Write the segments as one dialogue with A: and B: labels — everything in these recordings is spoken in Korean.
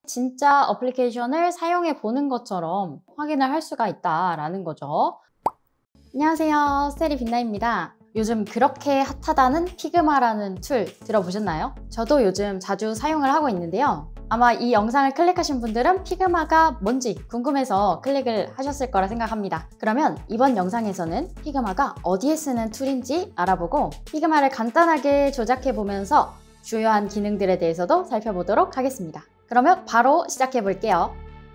A: 진짜 어플리케이션을 사용해 보는 것처럼 확인을 할 수가 있다라는 거죠. 안녕하세요, 스테리 빛나입니다. 요즘 그렇게 핫하다는 피그마라는 툴 들어보셨나요? 저도 요즘 자주 사용을 하고 있는데요. 아마 이 영상을 클릭하신 분들은 피그마가 뭔지 궁금해서 클릭을 하셨을 거라 생각합니다. 그러면 이번 영상에서는 피그마가 어디에 쓰는 툴인지 알아보고 피그마를 간단하게 조작해 보면서 주요한 기능들에 대해서도 살펴보도록 하겠습니다. 그러면 바로 시작해 볼게요.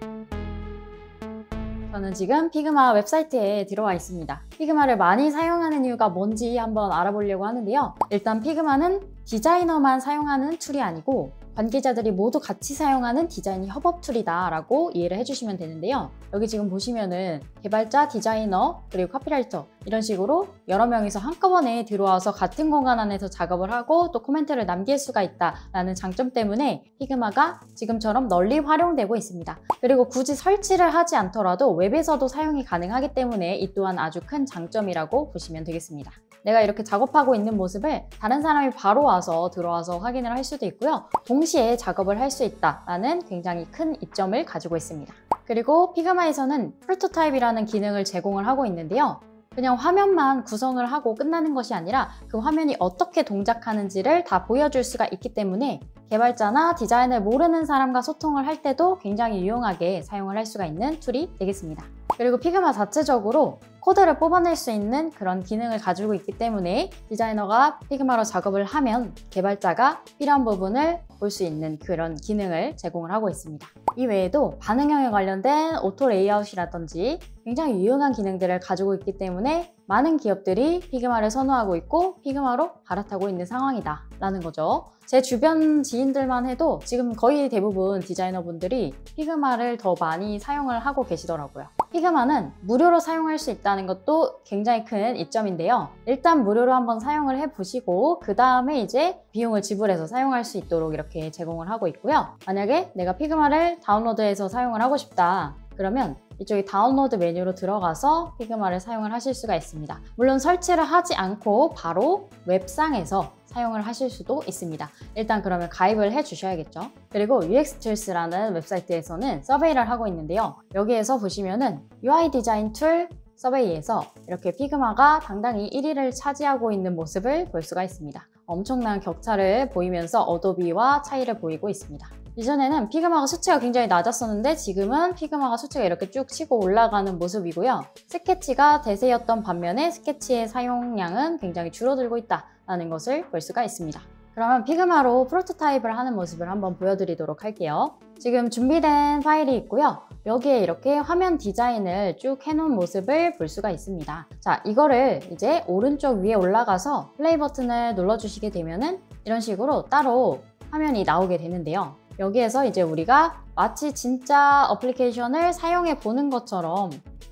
A: 저는 지금 피그마 웹사이트에 들어와 있습니다. 피그마를 많이 사용하는 이유가 뭔지 한번 알아보려고 하는데요. 일단 피그마는 디자이너만 사용하는 툴이 아니고 관계자들이 모두 같이 사용하는 디자인 협업 툴이다 라고 이해를 해주시면 되는데요. 여기 지금 보시면은 개발자, 디자이너, 그리고 카피라이터 이런 식으로 여러 명이서 한꺼번에 들어와서 같은 공간 안에서 작업을 하고 또 코멘트를 남길 수가 있다라는 장점 때문에 피그마가 지금처럼 널리 활용되고 있습니다. 그리고 굳이 설치를 하지 않더라도 웹에서도 사용이 가능하기 때문에 이 또한 아주 큰 장점이라고 보시면 되겠습니다. 내가 이렇게 작업하고 있는 모습을 다른 사람이 바로 와서 들어와서 확인을 할 수도 있고요. 동시에 작업을 할 수 있다는 굉장히 큰 이점을 가지고 있습니다. 그리고 피그마에서는 프로토타입이라는 기능을 제공을 하고 있는데요. 그냥 화면만 구성을 하고 끝나는 것이 아니라 그 화면이 어떻게 동작하는지를 다 보여줄 수가 있기 때문에 개발자나 디자인을 모르는 사람과 소통을 할 때도 굉장히 유용하게 사용을 할 수가 있는 툴이 되겠습니다. 그리고 피그마 자체적으로 코드를 뽑아낼 수 있는 그런 기능을 가지고 있기 때문에 디자이너가 피그마로 작업을 하면 개발자가 필요한 부분을 볼 수 있는 그런 기능을 제공을 하고 있습니다. 이 외에도 반응형에 관련된 오토 레이아웃이라든지 굉장히 유용한 기능들을 가지고 있기 때문에 많은 기업들이 피그마를 선호하고 있고 피그마로 갈아타고 있는 상황이다 라는 거죠. 제 주변 지인들만 해도 지금 거의 대부분 디자이너분들이 피그마를 더 많이 사용을 하고 계시더라고요. 피그마는 무료로 사용할 수 있다는 것도 굉장히 큰 이점인데요. 일단 무료로 한번 사용을 해보시고 그 다음에 이제 비용을 지불해서 사용할 수 있도록 이렇게 제공을 하고 있고요. 만약에 내가 피그마를 다운로드해서 사용을 하고 싶다 그러면 이쪽에 다운로드 메뉴로 들어가서 피그마를 사용을 하실 수가 있습니다. 물론 설치를 하지 않고 바로 웹상에서 사용을 하실 수도 있습니다. 일단 그러면 가입을 해 주셔야겠죠. 그리고 UXTools라는 웹사이트에서는 서베이를 하고 있는데요. 여기에서 보시면은 UI 디자인 툴 서베이에서 이렇게 피그마가 당당히 1위를 차지하고 있는 모습을 볼 수가 있습니다. 엄청난 격차를 보이면서 어도비와 차이를 보이고 있습니다. 이전에는 피그마가 수치가 굉장히 낮았었는데 지금은 피그마가 수치가 이렇게 쭉 치고 올라가는 모습이고요. 스케치가 대세였던 반면에 스케치의 사용량은 굉장히 줄어들고 있다는 것을 볼 수가 있습니다. 그러면 피그마로 프로토타입을 하는 모습을 한번 보여드리도록 할게요. 지금 준비된 파일이 있고요. 여기에 이렇게 화면 디자인을 쭉 해놓은 모습을 볼 수가 있습니다. 자, 이거를 이제 오른쪽 위에 올라가서 플레이 버튼을 눌러주시게 되면은 이런 식으로 따로 화면이 나오게 되는데요. 여기에서 이제 우리가 마치 진짜 어플리케이션을 사용해 보는 것처럼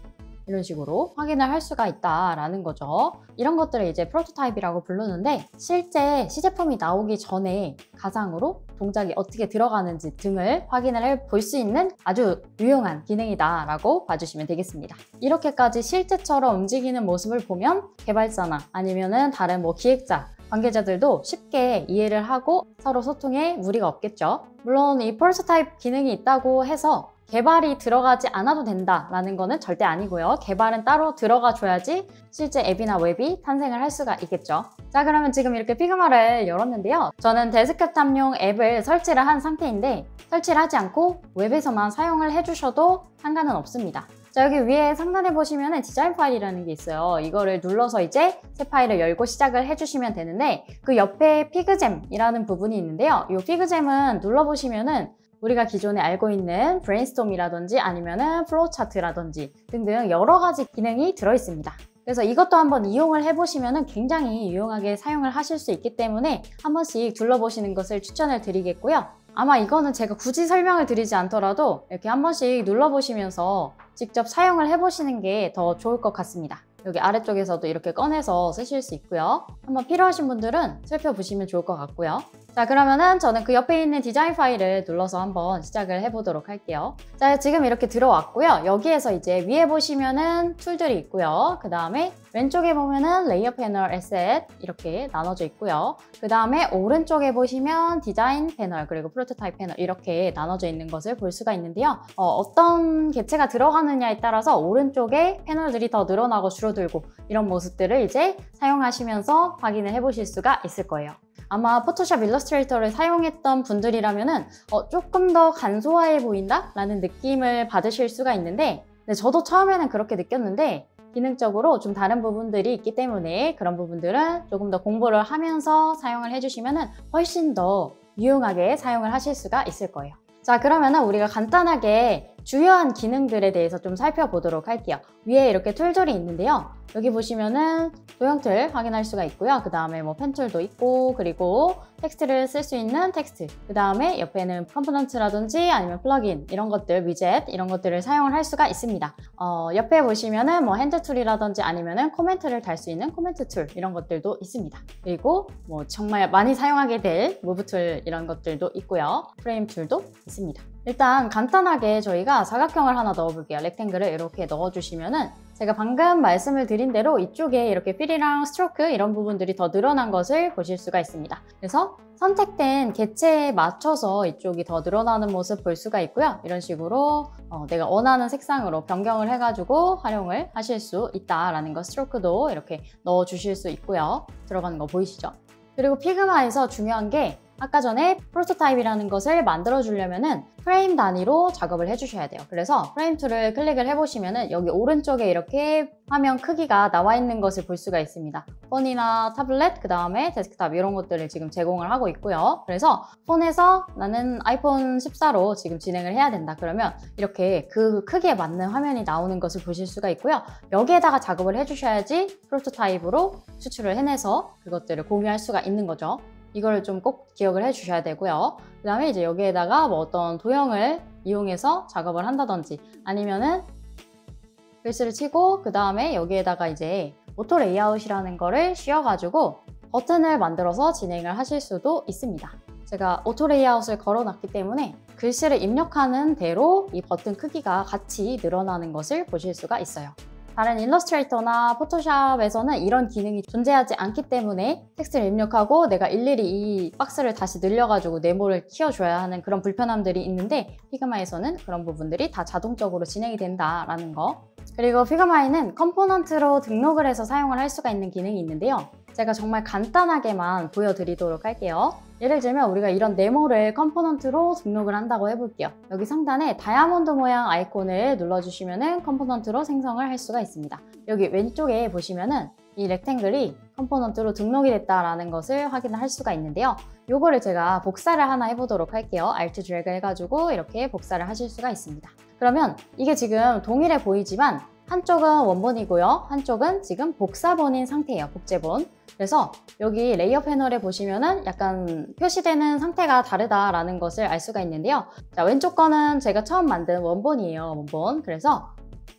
A: 이런 식으로 확인을 할 수가 있다라는 거죠. 이런 것들을 이제 프로토타입이라고 부르는데 실제 시제품이 나오기 전에 가상으로 동작이 어떻게 들어가는지 등을 확인을 볼 수 있는 아주 유용한 기능이다라고 봐주시면 되겠습니다. 이렇게까지 실제처럼 움직이는 모습을 보면 개발자나 아니면은 다른 기획자 관계자들도 쉽게 이해를 하고 서로 소통에 무리가 없겠죠. 물론 이 프로토타입 기능이 있다고 해서 개발이 들어가지 않아도 된다라는 거는 절대 아니고요. 개발은 따로 들어가 줘야지 실제 앱이나 웹이 탄생을 할 수가 있겠죠. 자, 그러면 지금 이렇게 피그마를 열었는데요. 저는 데스크탑용 앱을 설치를 한 상태인데 설치를 하지 않고 웹에서만 사용을 해주셔도 상관은 없습니다. 자, 여기 위에 상단에 보시면 디자인 파일이라는 게 있어요. 이거를 눌러서 이제 새 파일을 열고 시작을 해주시면 되는데 그 옆에 피그잼이라는 부분이 있는데요. 이 피그잼은 눌러보시면은 우리가 기존에 알고 있는 브레인스톰이라든지 아니면은 플로우 차트라든지 등등 여러 가지 기능이 들어있습니다. 그래서 이것도 한번 이용을 해보시면 굉장히 유용하게 사용을 하실 수 있기 때문에 한 번씩 둘러보시는 것을 추천을 드리겠고요. 아마 이거는 제가 굳이 설명을 드리지 않더라도 이렇게 한 번씩 눌러보시면서 직접 사용을 해보시는 게 더 좋을 것 같습니다. 여기 아래쪽에서도 이렇게 꺼내서 쓰실 수 있고요. 한번 필요하신 분들은 살펴보시면 좋을 것 같고요. 자, 그러면은 저는 그 옆에 있는 디자인 파일을 눌러서 한번 시작을 해보도록 할게요. 자, 지금 이렇게 들어왔고요. 여기에서 이제 위에 보시면은 툴들이 있고요. 그 다음에 왼쪽에 보면은 레이어 패널 에셋 이렇게 나눠져 있고요. 그 다음에 오른쪽에 보시면 디자인 패널 그리고 프로토타입 패널 이렇게 나눠져 있는 것을 볼 수가 있는데요. 어떤 개체가 들어가느냐에 따라서 오른쪽에 패널들이 더 늘어나고 줄어들고 이런 모습들을 이제 사용하시면서 확인을 해보실 수가 있을 거예요. 아마 포토샵 일러스트레이터를 사용했던 분들이라면은 조금 더 간소화해 보인다? 라는 느낌을 받으실 수가 있는데 저도 처음에는 그렇게 느꼈는데 기능적으로 좀 다른 부분들이 있기 때문에 그런 부분들은 조금 더 공부를 하면서 사용을 해주시면은 훨씬 더 유용하게 사용을 하실 수가 있을 거예요. 자, 그러면은 우리가 간단하게 주요한 기능들에 대해서 좀 살펴보도록 할게요. 위에 이렇게 툴들이 있는데요. 여기 보시면은 도형 툴 확인할 수가 있고요. 그 다음에 뭐 펜툴도 있고 그리고 텍스트를 쓸 수 있는 텍스트 그 다음에 옆에는 컴포넌트라든지 아니면 플러긴 이런 것들, 위젯 이런 것들을 사용을 할 수가 있습니다. 옆에 보시면은 뭐 핸드 툴이라든지 아니면은 코멘트를 달 수 있는 코멘트 툴 이런 것들도 있습니다. 그리고 뭐 정말 많이 사용하게 될 무브 툴 이런 것들도 있고요. 프레임 툴도 있습니다. 일단 간단하게 저희가 사각형을 하나 넣어볼게요. 렉탱글을 이렇게 넣어주시면은 제가 방금 말씀을 드린 대로 이쪽에 이렇게 필이랑 스트로크 이런 부분들이 더 늘어난 것을 보실 수가 있습니다. 그래서 선택된 개체에 맞춰서 이쪽이 더 늘어나는 모습 볼 수가 있고요. 이런 식으로 내가 원하는 색상으로 변경을 해가지고 활용을 하실 수 있다라는 거 스트로크도 이렇게 넣어주실 수 있고요. 들어가는 거 보이시죠? 그리고 피그마에서 중요한 게 아까 전에 프로토타입이라는 것을 만들어 주려면은 프레임 단위로 작업을 해주셔야 돼요. 그래서 프레임 툴을 클릭을 해보시면은 여기 오른쪽에 이렇게 화면 크기가 나와 있는 것을 볼 수가 있습니다. 폰이나 타블렛, 그 다음에 데스크탑 이런 것들을 지금 제공을 하고 있고요. 그래서 폰에서 나는 아이폰 14로 지금 진행을 해야 된다. 그러면 이렇게 그 크기에 맞는 화면이 나오는 것을 보실 수가 있고요. 여기에다가 작업을 해주셔야지 프로토타입으로 추출을 해내서 그것들을 공유할 수가 있는 거죠. 이걸 좀 꼭 기억을 해 주셔야 되고요. 그 다음에 이제 여기에다가 뭐 어떤 도형을 이용해서 작업을 한다든지 아니면은 글씨를 치고 그 다음에 여기에다가 이제 오토 레이아웃이라는 거를 씌워가지고 버튼을 만들어서 진행을 하실 수도 있습니다. 제가 오토 레이아웃을 걸어놨기 때문에 글씨를 입력하는 대로 이 버튼 크기가 같이 늘어나는 것을 보실 수가 있어요. 다른 일러스트레이터나 포토샵에서는 이런 기능이 존재하지 않기 때문에 텍스트를 입력하고 내가 일일이 이 박스를 다시 늘려가지고 네모를 키워줘야 하는 그런 불편함들이 있는데 피그마에서는 그런 부분들이 다 자동적으로 진행이 된다라는 거. 그리고 피그마에는 컴포넌트로 등록을 해서 사용을 할 수가 있는 기능이 있는데요. 제가 정말 간단하게만 보여드리도록 할게요. 예를 들면 우리가 이런 네모를 컴포넌트로 등록을 한다고 해볼게요. 여기 상단에 다이아몬드 모양 아이콘을 눌러주시면 컴포넌트로 생성을 할 수가 있습니다. 여기 왼쪽에 보시면은 이 렉탱글이 컴포넌트로 등록이 됐다라는 것을 확인을 할 수가 있는데요. 요거를 제가 복사를 하나 해보도록 할게요. Alt 드래그 해가지고 이렇게 복사를 하실 수가 있습니다. 그러면 이게 지금 동일해 보이지만 한쪽은 원본이고요. 한쪽은 지금 복사본인 상태예요. 복제본. 그래서 여기 레이어 패널에 보시면은 약간 표시되는 상태가 다르다라는 것을 알 수가 있는데요. 자, 왼쪽 거는 제가 처음 만든 원본이에요. 원본. 그래서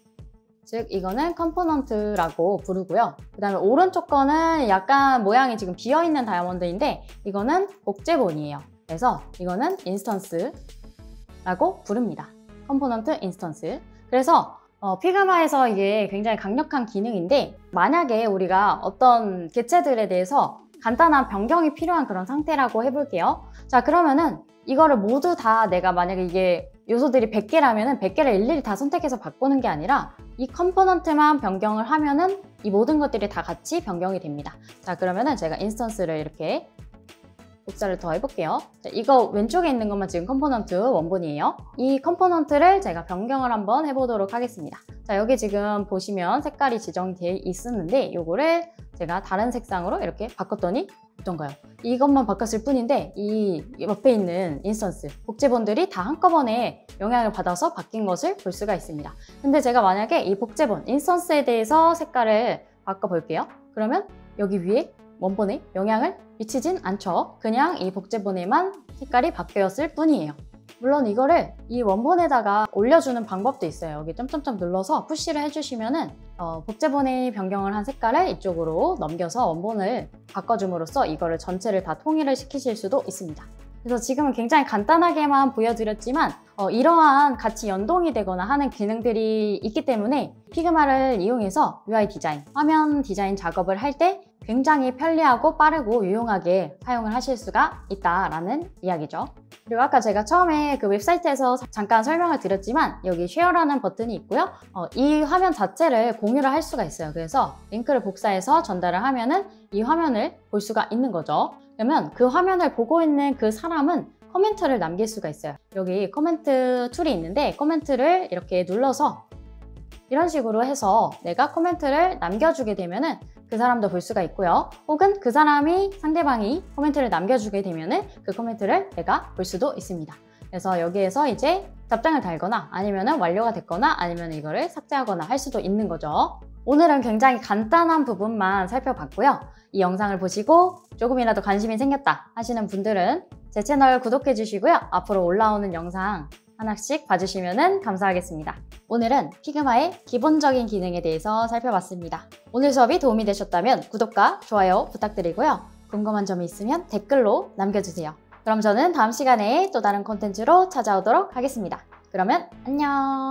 A: 즉 이거는 컴포넌트라고 부르고요. 그 다음에 오른쪽 거는 약간 모양이 지금 비어있는 다이아몬드인데 이거는 복제본이에요. 그래서 이거는 인스턴스라고 부릅니다. 컴포넌트 인스턴스. 그래서 피그마에서 이게 굉장히 강력한 기능인데 만약에 우리가 어떤 개체들에 대해서 간단한 변경이 필요한 그런 상태라고 해볼게요. 자, 그러면은 이거를 모두 다 내가 만약에 이게 요소들이 100개라면은 100개를 일일이 다 선택해서 바꾸는 게 아니라 이 컴포넌트만 변경을 하면은 이 모든 것들이 다 같이 변경이 됩니다. 자, 그러면은 제가 인스턴스를 이렇게 복사를 더 해볼게요. 자, 이거 왼쪽에 있는 것만 지금 컴포넌트 원본이에요. 이 컴포넌트를 제가 변경을 한번 해보도록 하겠습니다. 자, 여기 지금 보시면 색깔이 지정되어 있었는데 요거를 제가 다른 색상으로 이렇게 바꿨더니 어떤가요? 이것만 바꿨을 뿐인데 이 옆에 있는 인스턴스, 복제본들이 다 한꺼번에 영향을 받아서 바뀐 것을 볼 수가 있습니다. 근데 제가 만약에 이 복제본, 인스턴스에 대해서 색깔을 바꿔볼게요. 그러면 여기 위에 원본에 영향을 미치진 않죠. 그냥 이 복제본에만 색깔이 바뀌었을 뿐이에요. 물론 이거를 이 원본에다가 올려주는 방법도 있어요. 여기 점점점 눌러서 푸시를 해주시면은 복제본이 변경을 한 색깔을 이쪽으로 넘겨서 원본을 바꿔줌으로써 이거를 전체를 다 통일을 시키실 수도 있습니다. 그래서 지금은 굉장히 간단하게만 보여드렸지만 이러한 같이 연동이 되거나 하는 기능들이 있기 때문에 피그마를 이용해서 UI 디자인, 화면 디자인 작업을 할 때 굉장히 편리하고 빠르고 유용하게 사용을 하실 수가 있다라는 이야기죠. 그리고 아까 제가 처음에 그 웹사이트에서 잠깐 설명을 드렸지만 여기 쉐어라는 버튼이 있고요. 이 화면 자체를 공유를 할 수가 있어요. 그래서 링크를 복사해서 전달을 하면은 이 화면을 볼 수가 있는 거죠. 그러면 그 화면을 보고 있는 그 사람은 코멘트를 남길 수가 있어요. 여기 코멘트 툴이 있는데 코멘트를 이렇게 눌러서 이런 식으로 해서 내가 코멘트를 남겨주게 되면은 그 사람도 볼 수가 있고요. 혹은 그 사람이 상대방이 코멘트를 남겨주게 되면은 그 코멘트를 내가 볼 수도 있습니다. 그래서 여기에서 이제 답장을 달거나 아니면은 완료가 됐거나 아니면 이거를 삭제하거나 할 수도 있는 거죠. 오늘은 굉장히 간단한 부분만 살펴봤고요. 이 영상을 보시고 조금이라도 관심이 생겼다 하시는 분들은 제 채널 구독해 주시고요. 앞으로 올라오는 영상 하나씩 봐주시면 감사하겠습니다. 오늘은 피그마의 기본적인 기능에 대해서 살펴봤습니다. 오늘 수업이 도움이 되셨다면 구독과 좋아요 부탁드리고요. 궁금한 점이 있으면 댓글로 남겨주세요. 그럼 저는 다음 시간에 또 다른 콘텐츠로 찾아오도록 하겠습니다. 그러면 안녕!